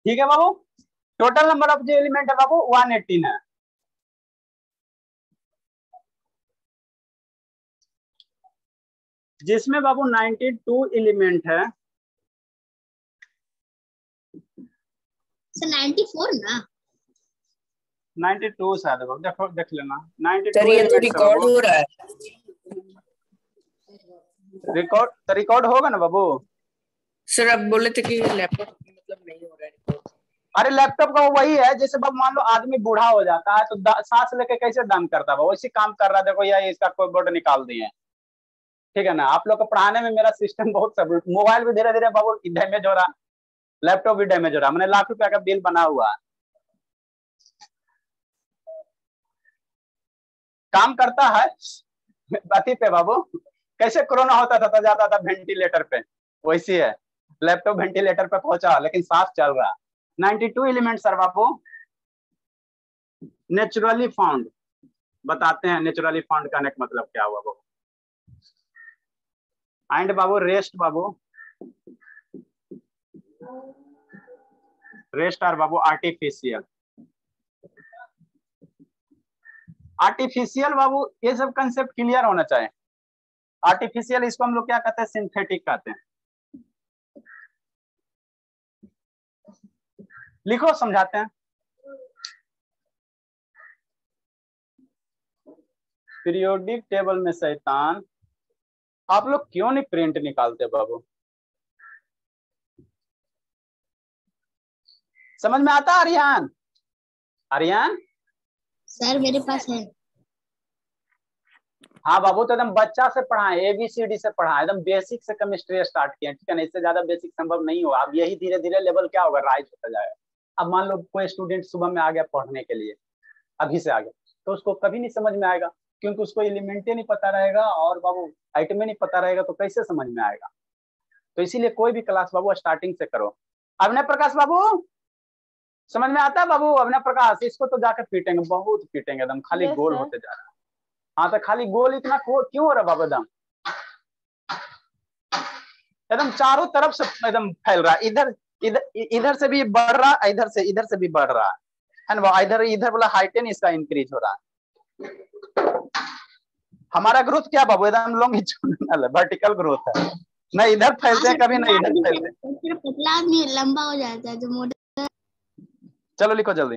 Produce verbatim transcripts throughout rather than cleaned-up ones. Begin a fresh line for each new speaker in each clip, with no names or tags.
ठीक है बाबू। टोटल नंबर ऑफ जो एलिमेंट है बाबू वन एटीन है। जिसमें बाबू नाइन्टी टू एलिमेंट है।
सर नाइन्टी फोर ना?
नाइन्टी टू शायद बाबू, देखो देख लेना। नाइन्टी टू
सर ये तो
एलिमेंट
रिकॉर्ड हो रहा है।
रिकॉर्ड तो रिकॉर्ड होगा ना बाबू।
सर आप बोले थे कि लैपटॉप मतलब नहीं हो रहा है रिकॉर्ड।
अरे लैपटॉप का वही है, जैसे बाबू मान लो आदमी बूढ़ा हो जाता है तो सांस लेके कैसे दम करता है, वैसे काम कर रहा है। देखो यार इसका कोई बोर्ड निकाल दिए, ठीक है ना। आप लोग को पढ़ाने में मेरा सिस्टम बहुत सब, मोबाइल भी धीरे धीरे बाबू डैमेज हो रहा, लैपटॉप भी डैमेज हो रहा। मैंने लाख रुपया का बिल बना हुआ है, काम करता है बाती पे बाबू। कैसे कोरोना होता था तो जाता था वेंटिलेटर पे, वैसी है लैपटॉप वेंटिलेटर पे पहुंचा लेकिन सांस चल रहा। नाइन्टी टू एलिमेंट सर बाबू नेचुरली फाउंड। बताते हैं नेचुरली फाउंड का मतलब क्या हुआ बाबू। एंड बाबू रेस्ट बाबू, रेस्ट आर बाबू आर्टिफिशियल। आर्टिफिशियल बाबू ये सब कंसेप्ट क्लियर होना चाहिए। आर्टिफिशियल इसको हम लोग क्या कहते हैं, सिंथेटिक कहते हैं। लिखो समझाते हैं। पीरियोडिक टेबल में शैतान, आप लोग क्यों नहीं प्रिंट निकालते बाबू? समझ में आता आर्यन? आर्यन
सर मेरे पास है।
हाँ बाबू, तो एकदम बच्चा से पढ़ाएं, एबीसीडी से पढ़ाएं, एकदम बेसिक से केमिस्ट्री स्टार्ट किया, ठीक है ना। इससे ज्यादा बेसिक संभव नहीं होगा। अब यही धीरे धीरे लेवल क्या होगा, राइज होता जाएगा। अब मान लो कोई स्टूडेंट सुबह में आ गया पढ़ने के लिए, अभी से आ गया, तो उसको कभी नहीं समझ में आएगा, क्योंकि उसको एलिमेंट ही नहीं पता रहेगा और बाबू आइटम ही नहीं पता रहेगा, तो कैसे समझ में आएगा। तो इसीलिए कोई भी क्लास बाबू स्टार्टिंग से करो। अभिनय प्रकाश बाबू समझ में आता है बाबू? अभिनय प्रकाश इसको तो जाकर पीटेंगे, बहुत पीटेंगे एकदम, खाली
yes,
गोल
sir.
होते जा रहा है। हाँ तो खाली गोल इतना क्यों हो रहा बाबू? एकदम एकदम चारों तरफ से एकदम फैल रहा है। इधर इधर इधर से भी बढ़ रहा, इधर से इधर से भी बढ़ रहा है ना। इधर इधर वाला हाइटेन इसका इंक्रीज हो रहा है। हमारा ग्रोथ क्या बाबू, एकदम लॉन्गिट्यूडिनल है, वर्टिकल ग्रोथ है। ना इधर फैलते हैं कभी, ना इधर फैलते हैं।
पतला आदमी लंबा हो जाता है, जो मोटा।
चलो लिखो जल्दी।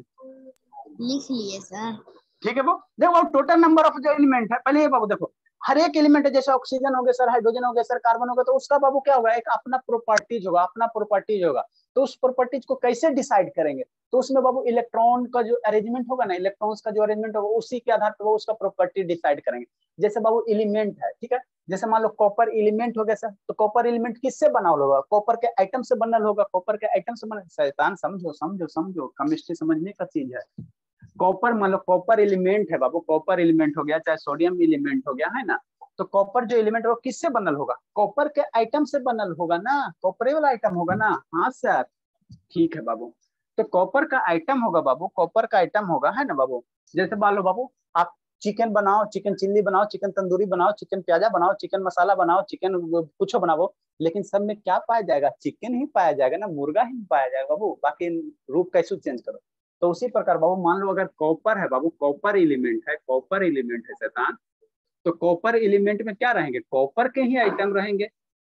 लिख लिए सर।
ठीक है वो देखो, टोटल नंबर ऑफ जो एलिमेंट है, पहले ये बाबू देखो, हर एक एलिमेंट है, जैसे ऑक्सीजन हो गया सर, हाइड्रोजन हो गया सर, कार्बन हो गया, तो उसका बाबू क्या होगा, एक अपना प्रॉपर्टीज होगा, अपना प्रॉपर्टीज होगा। तो उस प्रॉपर्टीज को कैसे डिसाइड करेंगे, तो उसमें बाबू इलेक्ट्रॉन का जो अरेंजमेंट होगा ना, इलेक्ट्रॉन्स का जो अरेंजमेंट होगा, उसी के आधार पर वो उसका प्रॉपर्टी डिसाइड करेंगे। जैसे बाबू एलिमेंट है, ठीक है, जैसे मान लो कॉपर एलिमेंट हो गया सर, तो कॉपर एलिमेंट किससे बना होगा, कॉपर के आइटम से बनल होगा, कॉपर के आइटम से बना। शैतान समझो समझो समझो, केमिस्ट्री समझने का चीज है। कॉपर मान लो कॉपर एलिमेंट है बाबू, कॉपर एलिमेंट हो गया, चाहे सोडियम एलिमेंट हो गया, है ना। तो कॉपर जो एलिमेंट है वो किससे बनल होगा, कॉपर के आइटम से बनल होगा ना, कॉपर वाला आइटम होगा ना। हाँ सर ठीक है बाबू। तो कॉपर का आइटम होगा बाबू, कॉपर का आइटम होगा, है ना बाबू। जैसे मान लो बाबू आप चिकन बनाओ, चिकन चिल्ली बनाओ, चिकन तंदूरी बनाओ, चिकन प्याजा बनाओ, चिकन मसाला बनाओ, चिकन कुछ बनाओ, लेकिन सब में क्या पाया जाएगा, चिकन ही पाया जाएगा ना, मुर्गा ही पाया जाएगा बाबू। बाकी रूप कैसे चेंज करो। तो उसी प्रकार बाबू मान लो अगर कॉपर है बाबू, कॉपर एलिमेंट है, कॉपर एलिमेंट है शैतान, तो कॉपर एलिमेंट में क्या रहेंगे, कॉपर के ही आइटम रहेंगे,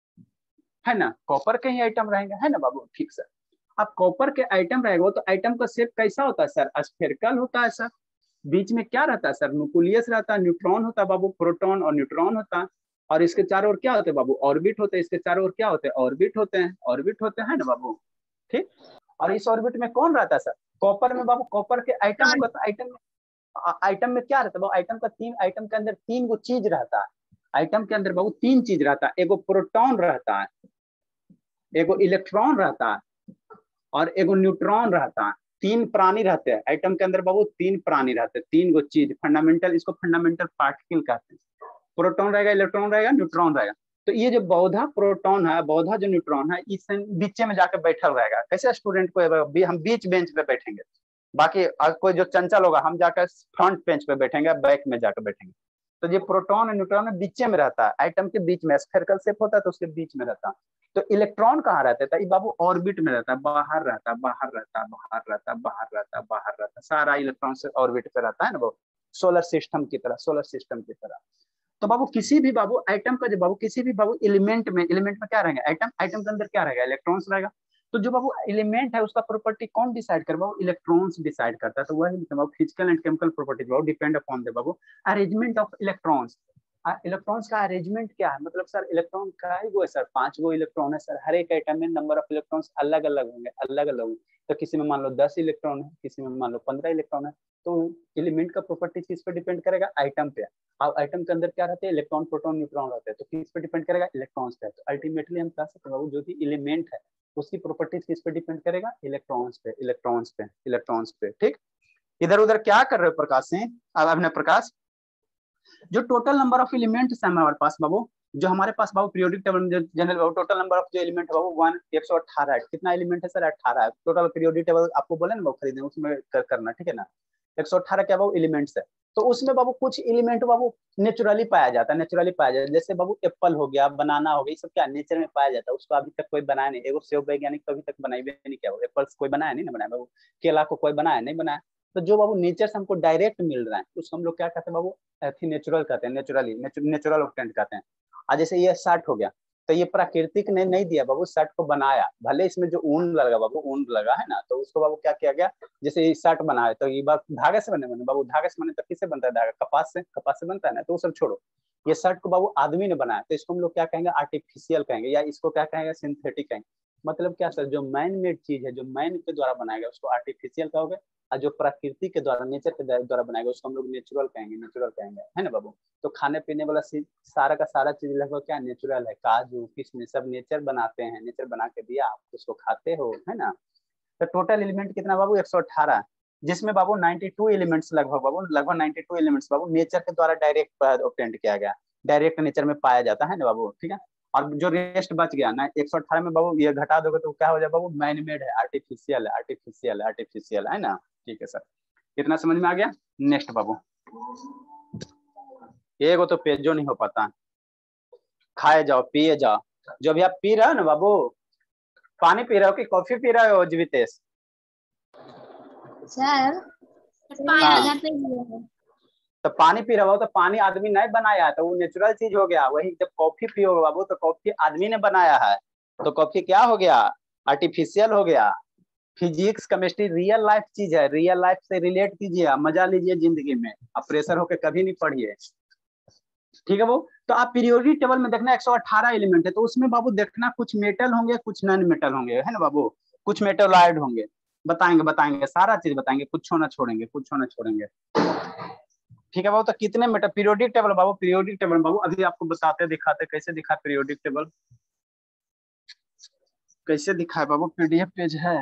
है ना, कॉपर के ही आइटम रहेंगे, है ना बाबू। ठीक सर। अब कॉपर के आइटम रहेगा तो आइटम का शेप कैसा होता है सर, स्फेरिकल होता है सर। बीच में क्या रहता है सर, न्यूक्लियस रहता है, न्यूट्रॉन होता है बाबू, प्रोटॉन और न्यूट्रॉन होता है। और इसके चारों ओर क्या होते हैं बाबू, ऑर्बिट होते हैं। इसके चारों ओर क्या होते हैं, ऑर्बिट होते हैं, ऑर्बिट होते हैं ना बाबू। ठीक। और इस ऑर्बिट में कौन रहता है सर, कॉपर में बाबू, कॉपर के आइटम होगा तो आइटम में आइटम में क्या रहता है बाबू, आइटम का तीन, आइटम के अंदर तीन गो चीज रहता है। आइटम के अंदर बाबू तीन चीज रहता है, एगो प्रोटॉन रहता है, एगो इलेक्ट्रॉन रहता है और एगो न्यूट्रॉन रहता है। तीन प्राणी रहते हैं आइटम के अंदर बाबू, तीन प्राणी रहते हैं, तीन गो चीज फंडामेंटल, इसको फंडामेंटल पार्टिकल कहते हैं। प्रोटॉन रहेगा, इलेक्ट्रॉन रहेगा, न्यूट्रॉन रहेगा। तो ये जो बौधा प्रोटॉन है, बौधा जो न्यूट्रॉन है, इस बीच में जाकर बैठल रहेगा। कैसे स्टूडेंट को हम बीच बेंच पे बैठेंगे, बाकी कोई जो चंचल होगा हम जाकर फ्रंट बेंच पे बैठेंगे, बैक में जाकर बैठेंगे। तो ये प्रोटॉन और न्यूट्रॉन में बीच में रहता है, एटम के बीच में, स्फेरिकल शेप होता है तो उसके बीच में रहता है। तो इलेक्ट्रॉन कहाँ रहता है? बाबू ऑर्बिट में रहता है, बाहर रहता है, बाहर रहता है, बाहर रहता है, बाहर रहता है, बाहर रहता है, सारा इलेक्ट्रॉन से ऑर्बिट पे रहता है ना बाबू, सोलर सिस्टम की तरह, सोलर सिस्टम की तरह। तो बाबू किसी भी बाबू एटम का जो बाबू किसी भी बाबू एलिमेंट में, एलिमेंट में क्या रहेगा? एटम, एटम के अंदर क्या रहेगा? इलेक्ट्रॉन्स रहेगा। तो जो बाबू एलिमेंट है उसका प्रॉपर्टी कौन डिसाइड कर बाबू? इलेक्ट्रॉन्स डिसाइड करता है। तो वही बाबू फिजिकल एंड केमिकल प्रॉपर्टी बाबू डिपेंड अपॉन द बाबू अरेंजमेंट ऑफ इलेक्ट्रॉन्स। इलेक्ट्रॉन्स का अरेंजमेंट क्या है? मतलब सर इलेक्ट्रॉन का ही वो है सर, पांच गो इलेक्ट्रॉन है सर, हर एक एटम में नंबर ऑफ इलेक्ट्रॉन्स अलग अलग होंगे, अलग अलग होंगे। तो किसी में मान लो दस इलेक्ट्रॉन है, किसी में मान लो पंद्रह इलेक्ट्रॉन है। तो एलिमेंट का प्रॉपर्टी किस पे डिपेंड करेगा? आइटम पे। अब आइटम के अंदर क्या रहते हैं? इलेक्ट्रॉन, प्रोटॉन, न्यूट्रॉन रहते हैं। तो किस पे डिपेंड करेगा? इलेक्ट्रॉन्स पे। तो अल्टीमेटली हम कह सकते हैं जो भी एलिमेंट है उसकी प्रॉपर्टीज किस पे डिपेंड करेगा? इलेक्ट्रॉन्स पे, इलेक्ट्रॉन्स पे, इलेक्ट्रॉन्स पे। ठीक, इधर उधर क्या कर रहे हो प्रकाश सिंह? अब अपने प्रकाश, जो टोटल नंबर ऑफ एलिमेंट्स है हमारे पास बाबू, जो हमारे पास बाबू पीरियोडिक टेबल में जनरल बाबू टोटल नंबर ऑफ जो एलिमेंट है बाबू वन एक सौ अठारह है। कितना एलिमेंट है सर? अठारह है। टोटल पीरियोडिक टेबल आपको बोले ना बाबू खरीदने, उसमें कर, करना ठीक है ना। एक सौ अठारह क्या बाबू एलिमेंट्स है। तो उसमें बाबू कुछ एलिमेंट बाबू नेचुरली पाया जाता है, नेचुरली पाया जाता है। जैसे बाबू एप्पल हो गया, बनाना हो गया, ये सब क्या नेचर में पाया जाता है। उसको अभी तक कोई बनाया नहीं, एगो सेव वैज्ञानिक कभी तक बनाई नहीं किया। एप्पल्स कोई बनाया नहीं ना, बनाया बाबू। केला को कोई बनाया नहीं, बनाया। तो जो बाबू नेचर से हमको डायरेक्ट मिल रहा है उसको हम लोग क्या कहते हैं बाबू? नेचुरल कहते हैं, नेचुरली, नेचुरल ऑब्टेंड कहते हैं। आज जैसे ये शर्ट हो गया, तो ये प्राकृतिक ने नहीं दिया बाबू, शर्ट को बनाया। भले इसमें जो ऊन लगा बाबू, ऊन लगा है ना, तो उसको बाबू क्या किया गया? जैसे ये शर्ट बना है तो ये बात धागे से बने बने बाबू, धागे से बने तो किससे बनता है? धागा, कपास से, कपास से बनता है ना। तो वो सब छोड़ो, ये शर्ट को बाबू आदमी ने बनाया, तो इसको हम लोग क्या कहेंगे? आर्टिफिशियल कहेंगे, या इसको क्या कहेंगे? सिंथेटिक कहेंगे। मतलब क्या सर? जो मैन मेड चीज है, जो मैन के द्वारा बनाया गया उसको आर्टिफिशियल कहोगे, और जो प्रकृति के द्वारा, नेचर के द्वारा बनाएगा उसको हम लोग नेचुरल कहेंगे, नेचुरल कहेंगे, है ना बाबू। तो खाने पीने वाला सारा का सारा चीज लगभग क्या नेचुरल है, काजू किशमिश सब नेचर बनाते हैं, नेचर बना के दिया, आप उसको खाते हो, है ना। तो टोटल एलिमेंट कितना बाबू? एक सौ अठारह, जिसमें बाबू बानवे एलिमेंट्स लगभग बाबू, लगभग बानवे एलिमेंट्स बाबू नेचर के द्वारा डायरेक्ट ऑब्टेंड किया गया, डायरेक्ट नेचर में पाया जाता है ना बाबू, ठीक है। और जो रेस्ट बच गया ना एक सौ अठारह में बाबू, ये घटा दोगे तो क्या हो जाए बाबू? मैन मेड है, आर्टिफिशियल है, आर्टिफिशियल है, आर्टिफिशियल है ना। ठीक है सर, कितना समझ में आ गया? नेक्स्ट बाबू, एगो तो पेजो नहीं हो पाता, खाए जाओ पिए जाओ। जो अभी आप पी रहे हो ना बाबू, पानी पी रहे हो कि कॉफी पी रहे हो जीवितेश?
सर
हाँ। तो पानी पी रहे हो तो पानी आदमी नहीं बनाया है, तो वो नेचुरल चीज हो गया। वही जब कॉफी पियोगे बाबू तो कॉफी आदमी ने बनाया है, तो कॉफी क्या हो गया? आर्टिफिशियल हो गया। फिजिक्स केमिस्ट्री रियल लाइफ चीज है, रियल लाइफ से रिलेट कीजिए, मजा लीजिए जिंदगी में, आप प्रेशर होकर कभी नहीं पढ़िए, ठीक है बाबू। तो आप पीरियोडिक टेबल में देखना एक सौ अठारह एलिमेंट है, तो उसमें बाबू देखना कुछ मेटल होंगे, कुछ नॉन मेटल होंगे, है ना बाबू। कुछ मेटलॉइड होंगे, बताएंगे बताएंगे सारा चीज बताएंगे, कुछ ना छोड़ेंगे, कुछ ना छोड़ेंगे, ठीक है बाबू। तो कितने मेटल पीरियोडिक टेबल बाबू, पीरियोडिक टेबल बाबू अभी आपको बताते दिखाते कैसे दिखा पीरियोडिक टेबल, कैसे दिखाए बाबू। पीडीएफ पेज है,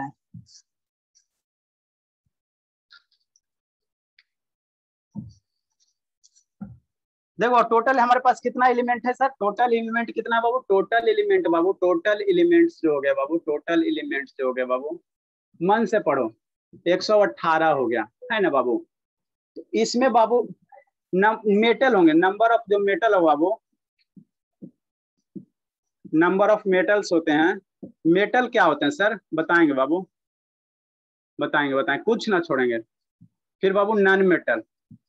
देखो टोटल हमारे पास कितना एलिमेंट है सर? टोटल एलिमेंट कितना बाबू? टोटल एलिमेंट बाबू, टोटल एलिमेंट्स जो हो गया बाबू, टोटल एलिमेंट्स जो हो गया बाबू, मन से पढ़ो, एक सौ अठारह हो गया, है ना बाबू। तो इसमें बाबू मेटल होंगे, नंबर ऑफ जो मेटल हो बाबू, नंबर ऑफ मेटल्स होते हैं। मेटल क्या होते हैं सर? बताएंगे बाबू, बताएंगे बताएंगे, कुछ ना छोड़ेंगे। फिर बाबू नॉन मेटल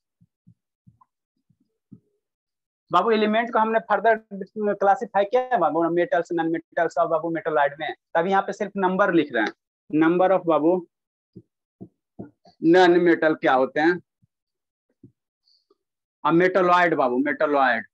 बाबू, एलिमेंट को हमने फर्दर क्लासिफाई किया है बाबू, मेटल्स नॉन मेटल्स और बाबू मेटलॉइड में। तब यहाँ पे सिर्फ नंबर लिख रहे हैं, नंबर ऑफ बाबू नॉन मेटल क्या होते हैं, अब मेटलॉइड बाबू, मेटलॉइड,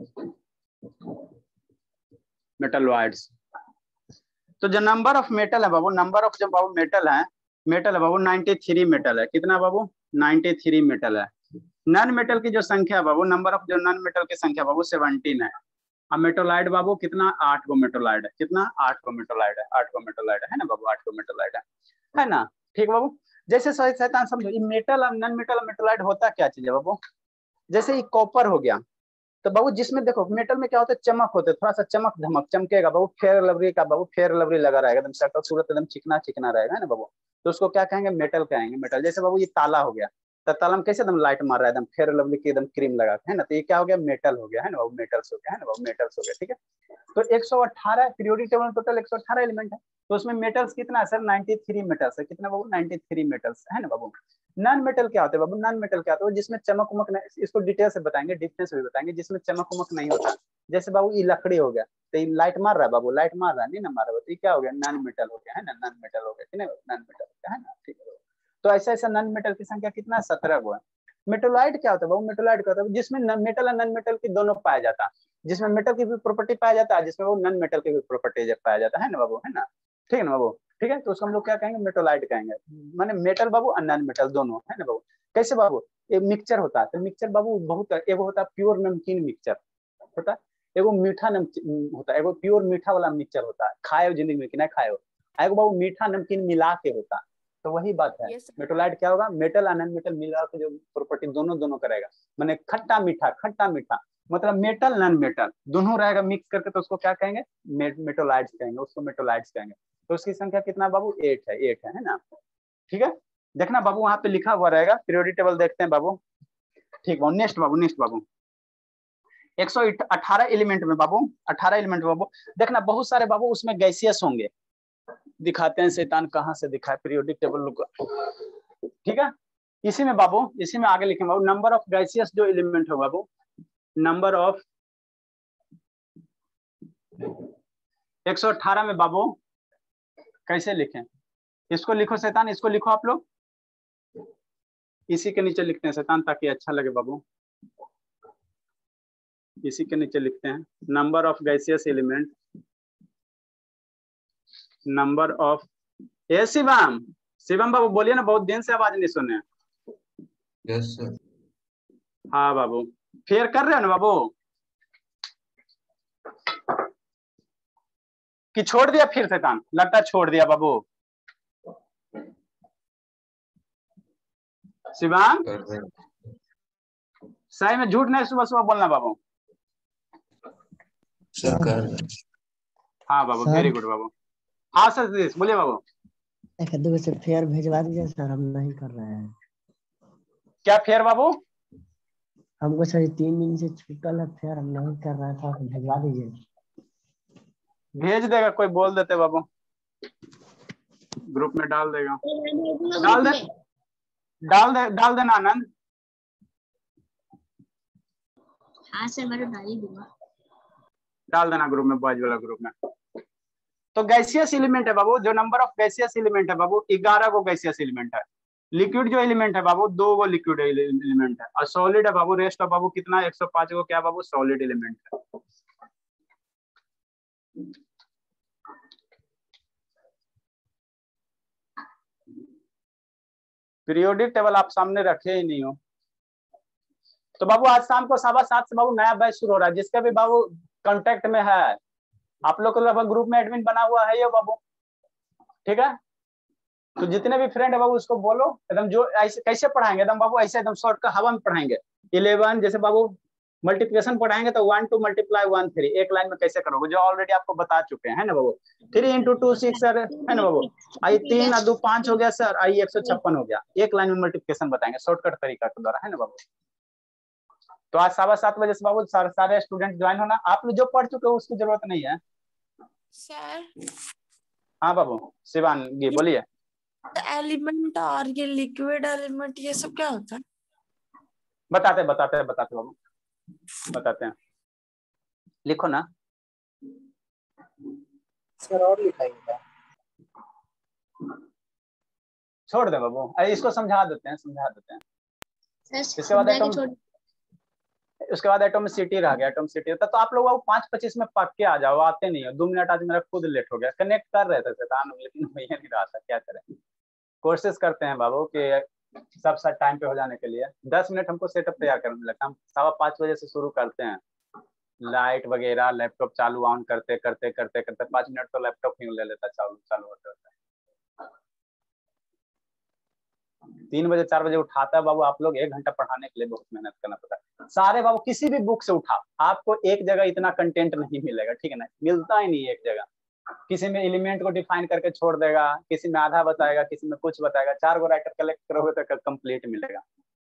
मेटलॉइड्स। तो जो नंबर ऑफ मेटल है बाबू, नंबर ऑफ जो बाबू मेटल है, मेटल है बाबू तिरानवे मेटल है। कितना बाबू? तिरानवे मेटल है। नॉन मेटल की जो संख्या है बाबू, नंबर ऑफ जो नॉन मेटल की संख्या बाबू सत्रह है। अब मेटलॉइड बाबू कितना? आठ गो मेटलॉइड है। कितना? आठ गो मेटलॉइड है, आठ गो मेटलॉइड है ना बाबू, आठ गो मेटलॉइड है, है ना। ठीक बाबू, जैसे सही शैतान समझो, ये मेटल और नॉन मेटल मेटलॉइड होता क्या चीज है बाबू? जैसे ये कॉपर हो गया, तो बाबू जिसमें देखो मेटल में क्या होता है? चमक होते है, थोड़ा सा चमक धमक, चमकेगा बाबू, फेयर लवली का बाबू, फेयर लवली लगा रहेगा, एकदम शक्ल सूरत एकदम चिकना चिकना रहेगा, है ना बाबू। तो उसको क्या कहेंगे? मेटल कहेंगे, मेटल। जैसे बाबू ये ताला हो गया, तत्काल कैसे एकदम लाइट मार रहा है, एकदम फेयर लवली की एकदम क्रीम लगा है ना, तो ये क्या हो गया, मेटल हो गया है ना बाबू, मेटल्स हो गया है ना बाबू, मेटल्स हो गया। ठीक है, तो एक सौ अठारह पीरियोडिक टेबल में टोटल एक सौ अठारह एलिमेंट है, तो उसमें मेटल्स कितना है सर, तिरानवे मेटल्स है। कितना बाबू, तिरानवे मेटल्स है ना बाबू। नॉन मेटल क्या होता है बाबू, नॉन मेटल क्या होता है, जिसमें चमक उमक नहीं, इसको डिटेल से बताएंगे, डिफरेंस भी बताएंगे, जिसमें चमक उमक नहीं होता। जैसे बाबू ये लकड़ी हो गया, तो ये लाइट मार रहा है बाबू, लाइट मार रहा है नहीं ना मार रहा है, तो ये क्या हो गया, नॉन मेटल हो गया है ना, नॉन मेटल हो गया, ठीक है, नॉन मेटल हो गया है ना। ठीक है, तो ऐसा ऐसा नॉन मेटल की संख्या कितना है, सत्रह गो है। मेटोलाइट क्या होता है बाबू, मेटोलाइट क्या होता है, जिसमें मेटल और नॉन मेटल की दोनों पाया जाता है, जिसमें मेटल की भी प्रॉपर्टी पाया जाता है, जिसमें वो नॉन मेटल की भी प्रॉपर्टी पाया जाता है ना बाबू, है ना। ठीक है ना बाबू, ठीक है, तो उसको हम लोग क्या कहेंगे, मेटोलाइट कहेंगे, माने मेटल बाबू और नॉन मेटल दोनों, है ना बाबू। कैसे बाबू, एक मिक्सचर होता है, तो मिक्सचर बाबू बहुत, एगो होता है प्योर नमकीन मिक्सचर होता है, एगो मीठा नमकीन होता है, एगो प्योर मीठा वाला मिक्सचर होता है, खाए जिंदगी में कि नहीं खाए हो, एगो बाबू मीठा नमकीन मिला के होता है। तो वही बात है,
yes,
मेटोलाइट क्या होगा, मेटल और नॉन मेटल मिला के जो प्रॉपर्टी दोनों दोनों करेगा, माने खट्टा मीठा, खट्टा मीठा मतलब मेटल नॉन मेटल दोनों रहेगा मिक्स करके, तो उसको क्या कहेंगे, मेटोलाइट्स कहेंगे, उसको मेटोलाइट्स कहेंगे। तो उसकी संख्या कितना बाबू, एट है, एट है, है ना। ठीक है, देखना बाबू वहां पे लिखा हुआ रहेगा, पीरियोडिक टेबल देखते हैं बाबू। ठीक बाबू, नेक्स्ट बाबू, नेक्स्ट बाबू एक सौ अठारह एलिमेंट में बाबू, अठारह एलिमेंट में बाबू देखना, बहुत सारे बाबू उसमें गैसियस होंगे, दिखाते हैं शैतान कहाँ से दिखाए पीरियोडिक टेबल को। ठीक है, इसी में बाबू, इसी में आगे लिखेंगे बाबू, नंबर ऑफ गैसियस जो एलिमेंट है बाबू, नंबर ऑफ एक सौ अठारह में बाबू कैसे लिखें, इसको लिखो शैतान, इसको लिखो आप लोग, इसी के नीचे लिखते हैं शैतान ताकि अच्छा लगे बाबू, इसी के नीचे लिखते हैं number of gaseous element, number of, ए शिवम, शिवम बाबू बोलिए ना, बहुत दिन से आवाज नहीं सुने।
Yes sir.
हाँ बाबू, फेयर कर रहे हो ना बाबू, कि छोड़ दिया फिर शैतान, लगता है छोड़ दिया बाबू। शिवांग, सही में झूठ नहीं सुबह सुबह बोलना बाबू।
सर कर
हाँ बाबू, वेरी गुड बाबू। हाँ सर बोलिए बाबू।
एक दो से फेयर भेजवा दीजिए सर, हम नहीं कर रहे हैं।
क्या फेयर बाबू?
हमको सर तीन दिन से छुट्टल है फेयर, हम नहीं कर रहे था, भेजवा दीजिए।
भेज देगा कोई, बोल देते बाबू, ग्रुप में डाल देगा, डाल दे डाल दे डाल देना आनंद।
हाँ सर मैं तो डाल ही दूंगा,
डाल देना ग्रुप में, बॉयज वाला ग्रुप में। तो गैसियस एलिमेंट है बाबू, जो नंबर ऑफ गैसियस एलिमेंट है बाबू, ग्यारह गो गैसियस एलिमेंट है। लिक्विड जो एलिमेंट है बाबू, दो गो लिक्विड एलिमेंट है, और सॉलिड है बाबू, रेस्ट ऑफ बाबू कितना, एक सौ पांच गो क्या बाबू, सॉलिड एलिमेंट है। पीरियोडिक टेबल आप सामने रखे ही नहीं हो, तो बाबू आज शाम को सवा सात से बाबू नया बैच शुरू हो रहा है, जिसका भी बाबू कांटेक्ट में है, आप लोग को लगभग ग्रुप में एडमिन बना हुआ है ये बाबू, ठीक है। तो जितने भी फ्रेंड है बाबू उसको बोलो, एकदम जो ऐसे कैसे पढ़ाएंगे एकदम बाबू, ऐसे एकदम शॉर्ट का हवा में पढ़ाएंगे। इलेवन जैसे बाबू मल्टीप्लिकेशन पढ़ाएंगे तो one two multiply one three एक लाइन में कैसे करोगे, जो ऑलरेडी आपको बता चुके हैं ना बाबू। Three into two six sir, है ना बाबू। आई तीन और दो पांच हो गया सर, आई एक सौ छप्पन हो गया, एक लाइन में मल्टीप्लिकेशन बताएंगे शॉर्टकट तरीका के द्वारा, है ना बाबू। तो आज सवा सात बजे से बाबू सारे सारे स्टूडेंट ज्वाइन होना, आप लोग जो पढ़ चुके हो उसकी जरूरत नहीं है
सर।
हाँ बाबू, शिवानगी बोलिए।
एलिमेंट और ये लिक्विड एलिमेंट ये सब क्या होता है?
बताते बताते बताते बाबू, बताते हैं, लिखो ना
सर। और लिखाइएगा,
छोड़ दे बाबू, अरे इसको समझा देते हैं, समझा देते हैं।
सर
इसके बाद
समझा के
एटम,
छोड़,
उसके बाद एटोमिसिटी रह गया, एटोमिसिटी तो, तो आप लोग बाबू पाँच पच्चीस में पक के आ जाओ, आते नहीं हो। दो मिनट आज मेरा खुद लेट हो गया, कनेक्ट कर रहे थे शैतान, लेकिन भैया नहीं रहा था, क्या करें। कोशिश करते हैं बाबू कि सब सब टाइम पे हो जाने के लिए। दस मिनट हमको सेटअप तैयार करने लगता, हम सवा पाँच बजे से शुरू करते हैं, लाइट वगैरह लैपटॉप चालू ऑन करते करते करते करते पाँच मिनट तो लैपटॉप ही ले लेता चालू चालू होते होते। तीन बजे चार बजे उठाता है बाबू, आप लोग एक घंटा पढ़ाने के लिए बहुत मेहनत करना पड़ता है। सारे बाबू किसी भी बुक से उठा, आपको एक जगह इतना कंटेंट नहीं मिलेगा, ठीक है ना, मिलता ही नहीं एक जगह। किसी में एलिमेंट को डिफाइन करके छोड़ देगा, किसी में आधा बताएगा, किसी में कुछ बताएगा। चार गो राइटर कलेक्ट करोगे तो कंप्लीट मिलेगा।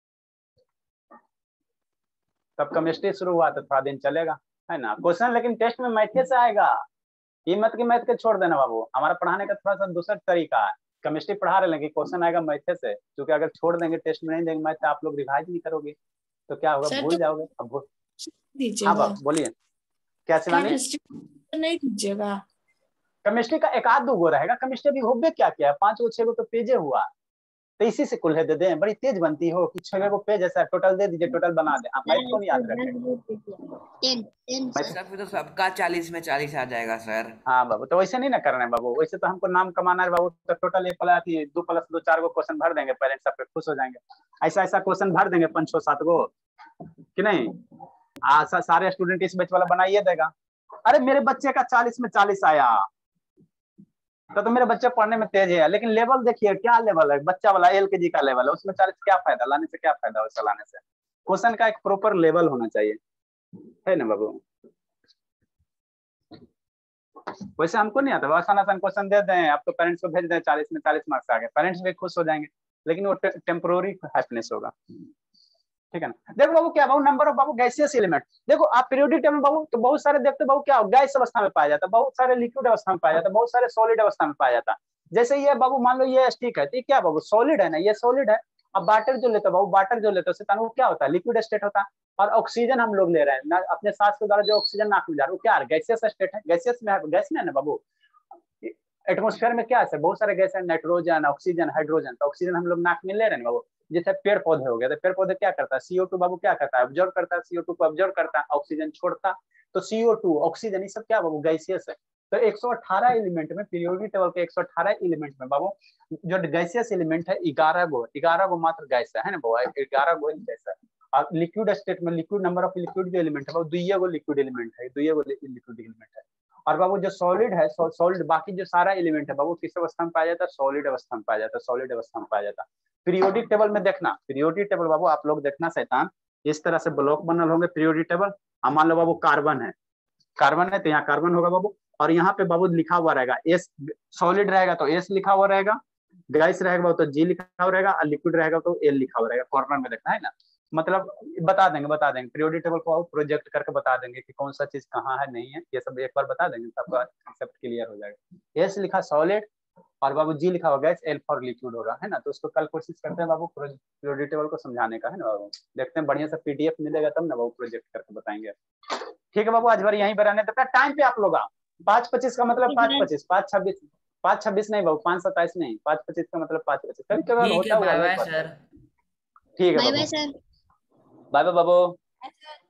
तब केमिस्ट्री शुरू हुआ तो थोड़ा दिन चलेगा, है ना। क्वेश्चन लेकिन टेस्ट में मैथे से आएगा, ये मत कि मैथ के छोड़ देना बाबू, हमारा पढ़ाने का थोड़ा सा दूसरा तरीका है। केमिस्ट्री पढ़ा रहे हैं, क्वेश्चन आएगा मैथे से, क्योंकि अगर छोड़ देंगे टेस्ट में नहीं देंगे मैथ आप लोग रिवाइज नहीं करोगे तो क्या होगा,
सर
भूल
तो
जाओगे। अब भूल, हाँ
दीजिएगा,
बाबू बोलिए क्या शिवानी।
केमिस्ट्री नहीं दीजिएगा।
केमिस्ट्री का एक आध दो गो रहेगा, केमिस्ट्री भी होबे क्या क्या है, पांच गो छह गो तो पेजे हुआ, तो इसी से कुल्हे दे दें। बड़ी तेज बनती हो कि छह गो पेज ऐसा टोटल दे दीजिए, टोटल बना दे, आप मैथ को नहीं याद रखें।
टेन टेन
मैं-
सर।
सर फिर तो सबका चालीस में चालीस आ जाएगा सर।
हाँ बाबू, तो वैसे नहीं ना करना है बाबू, वैसे तो हमको नाम कमाना है बाबू, तो टोटल एक प्लस दो प्लस दो चार गो क्वेश्चन भर देंगे, पेरेंट्स सब पे खुश हो जाएंगे। ऐसा ऐसा क्वेश्चन भर देंगे पाँच छह सात गो कि नहीं, आ, सा, सारे स्टूडेंट इस बैच वाला बनाइए देगा। अरे मेरे बच्चे का चालीस में चालीस आया तो, तो मेरे बच्चे पढ़ने में तेज है, लेकिन लेवल देखिए क्या लेवल है बच्चा वाला, एल के जी का लेवल है, उसमें चालीस क्या फायदा, लाने से क्या फायदा, वैसा लाने से। क्वेश्चन का एक प्रॉपर लेवल होना चाहिए, है ना बाबू। वैसे हमको नहीं आता, आसान आसान क्वेश्चन दे दें आपको, पेरेंट्स को भेज दें, चालीस में चालीस मार्क्स आ गए, पेरेंट्स भी खुश हो जाएंगे, लेकिन वो टेम्पोररी हैप्पीनेस होगा, ठीक है ना। देखो बाबू क्या बाबू, नंबर ऑफ बाबू गैसियस एलिमेंट, देखो आप पीरियोडिक टेबल बाबू तो बहुत सारे देखते बाबू क्या गैस अवस्था में पाया जाता है, बहुत सारे लिक्विड अवस्था में पाया जाता है, बहुत सारे सॉलिड अवस्था में पाया जाता है। जैसे ये बाबू मान लो ये स्टिक है, तो क्या बाबू सॉलिड है ना, ये सॉलिड है। अब वाटर जो लेते बाबू, वाटर जो लेते हैं वो क्या होता है, लिक्विड स्टेट होता है। और ऑक्सीजन हम लोग ले रहे हैं ना, अपने सांस के द्वारा जो ऑक्सीजन नाक में जा रहा है वो क्या है, गैसियस स्टेट है। गैसियस में गैस में है ना बाबू, एटमोस्फेयर में क्या है, बहुत सारे गैस है, नाइट्रोजन ऑक्सीजन हाइड्रोजन, तो ऑक्सीजन हम लोग नाक में ले रहे हैं बाबू। जैसे पेड़ पौधे हो गए, तो पेड़ पौधे क्या करता है, सीओ टू बाबू क्या करता है, ऑब्जर्व करता है, सीओ टू को ऑब्जर्व करता है, ऑक्सीजन छोड़ता, तो सीओ टू ऑक्सीजन ये सब क्या बाबू गैसियस है। तो एक सौ अठारह एलिमेंट में, पीरियोडिक टेबल के एक सौ अठारह एलिमेंट में बाबू जो गैसियस एलिमेंट है ग्यारह गो, ग्यारह गो मात्र गैस है ना बाबू, ग्यारह गो गैस है। और लिक्विड स्टेट में लिक्विड नंबर ऑफ लिक्विड जो एलिमेंट है वो दुइये गो लिक्विड एलिमेंट है, दुइये गो लिक्विड एलिमेंट है। और बाबू जो सॉलिड है, सॉलिड बाकी जो सारा एलिमेंट है बाबू किस अवस्था में पाया जाता है, सॉलिड अवस्था में पाया जाता है, सॉलिड अवस्था में पाया जाता है। पीरियोडिक टेबल में देखना, पीरियोडिक टेबल बाबू आप लोग देखना शैतान, इस तरह से ब्लॉक बनल होंगे पीरियोडिक टेबल। अब मान लो बाबू कार्बन है, कार्बन है तो यहाँ कार्बन होगा बाबू, और यहाँ पे बाबू लिखा हुआ रहेगा एस, सॉलिड रहेगा तो एस लिखा हुआ रहेगा, गैस रहेगा बाबू तो जी लिखा हुआ रहेगा, और लिक्विड रहेगा तो एल लिखा हुआ रहेगा, कॉर्नर में देखना है ना। मतलब बता देंगे बता देंगे पीरियोडिक टेबल को प्रोजेक्ट करके बता देंगे कि कौन सा चीज कहाँ है नहीं है, ये सब एक बार बता देंगे तो आपका कंसेप्ट क्लियर हो जाएगा। एस लिखा सॉलिड और बाबू जी लिखा हुआ गैस, एल फॉर लिक्विड होगा, है ना। तो उसको कल कोशिश करते हैं बाबू पीरियोडिक टेबल को समझाने का, है ना बाबू। देखते हैं बढ़िया सा पीडीएफ मिलेगा तब ना बाबू प्रोजेक्ट करके बताएंगे। ठीक है बाबू, आज बार यहीं पर रहने देता है, टाइम पे आप लोग आओ। पाँच पच्चीस का मतलब पाँच पच्चीस, पाँच छब्बीस, पाँच छब्बीस नहीं बाबू, पाँच सत्ताईस नहीं, पाँच पच्चीस का मतलब पाँच पच्चीस, कभी कभी होता हुआ।
Bye bye sir.
ठीक है
बाय
बाबू,
बाय सर।
बाय बाय बाबू।